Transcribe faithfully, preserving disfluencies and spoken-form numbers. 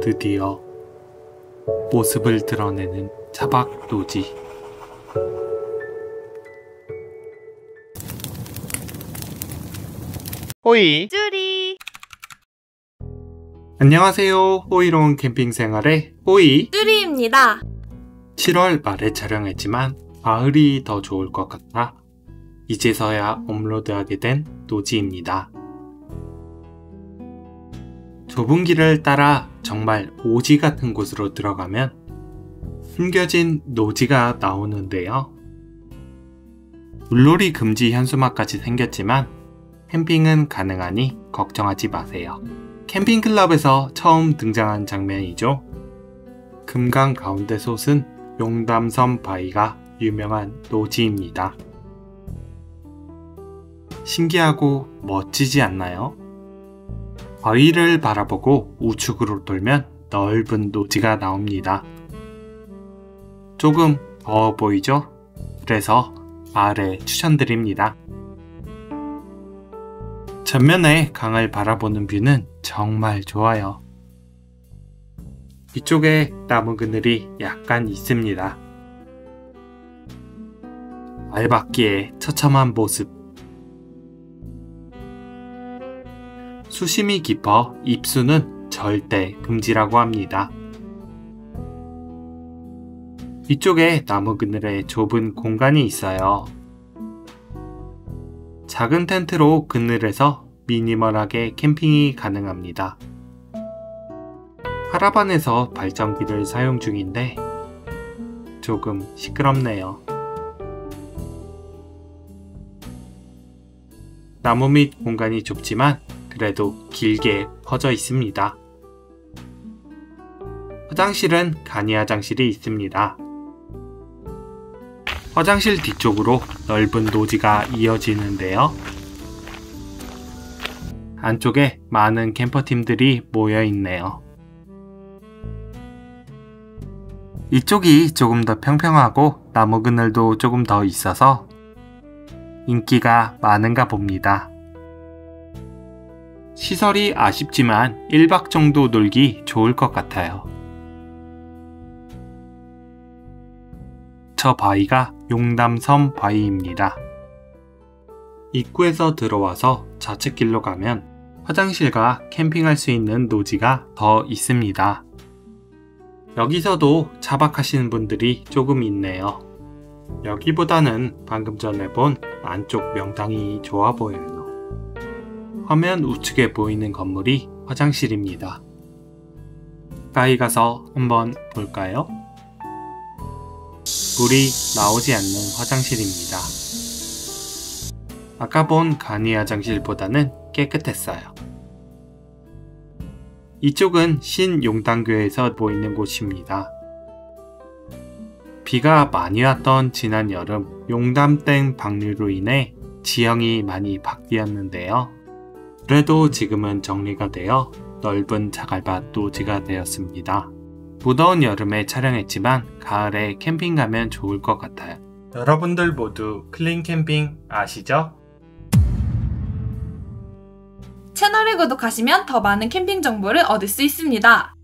드디어 모습을 드러내는 차박 노지. 호이 쭈리 안녕하세요. 호이로운 캠핑 생활의 호이 쭈리입니다. 칠월 말에 촬영했지만 가을이 더 좋을 것 같아 이제서야 업로드하게 된 노지입니다. 좁은 길을 따라 정말 오지 같은 곳으로 들어가면 숨겨진 노지가 나오는데요. 물놀이 금지 현수막까지 생겼지만 캠핑은 가능하니 걱정하지 마세요. 캠핑클럽에서 처음 등장한 장면이죠. 금강 가운데 솟은 용담섬 바위가 유명한 노지입니다. 신기하고 멋지지 않나요? 바위를 바라보고 우측으로 돌면 넓은 노지가 나옵니다. 조금 더워 보이죠? 그래서 가을에 추천드립니다. 전면에 강을 바라보는 뷰는 정말 좋아요. 이쪽에 나무 그늘이 약간 있습니다. 알박기의 처참한 모습. 수심이 깊어 입수는 절대 금지라고 합니다. 이쪽에 나무 그늘에 좁은 공간이 있어요. 작은 텐트로 그늘에서 미니멀하게 캠핑이 가능합니다. 카라반에서 발전기를 사용 중인데 조금 시끄럽네요. 나무 밑 공간이 좁지만 그래도 길게 퍼져 있습니다. 화장실은 간이 화장실이 있습니다. 화장실 뒤쪽으로 넓은 노지가 이어지는데요. 안쪽에 많은 캠퍼팀들이 모여 있네요. 이쪽이 조금 더 평평하고 나무 그늘도 조금 더 있어서 인기가 많은가 봅니다. 시설이 아쉽지만 일 박 정도 놀기 좋을 것 같아요. 저 바위가 용담섬 바위입니다. 입구에서 들어와서 좌측길로 가면 화장실과 캠핑할 수 있는 노지가 더 있습니다. 여기서도 차박하시는 분들이 조금 있네요. 여기보다는 방금 전에 본 안쪽 명당이 좋아 보여요. 화면 우측에 보이는 건물이 화장실입니다. 가까이 가서 한번 볼까요? 물이 나오지 않는 화장실입니다. 아까 본 간이 화장실보다는 깨끗했어요. 이쪽은 신용당교에서 보이는 곳입니다. 비가 많이 왔던 지난 여름 용담댐 방류로 인해 지형이 많이 바뀌었는데요. 그래도 지금은 정리가 되어 넓은 자갈밭 노지가 되었습니다. 무더운 여름에 촬영했지만 가을에 캠핑 가면 좋을 것 같아요. 여러분들 모두 클린 캠핑 아시죠? 채널을 구독하시면 더 많은 캠핑 정보를 얻을 수 있습니다.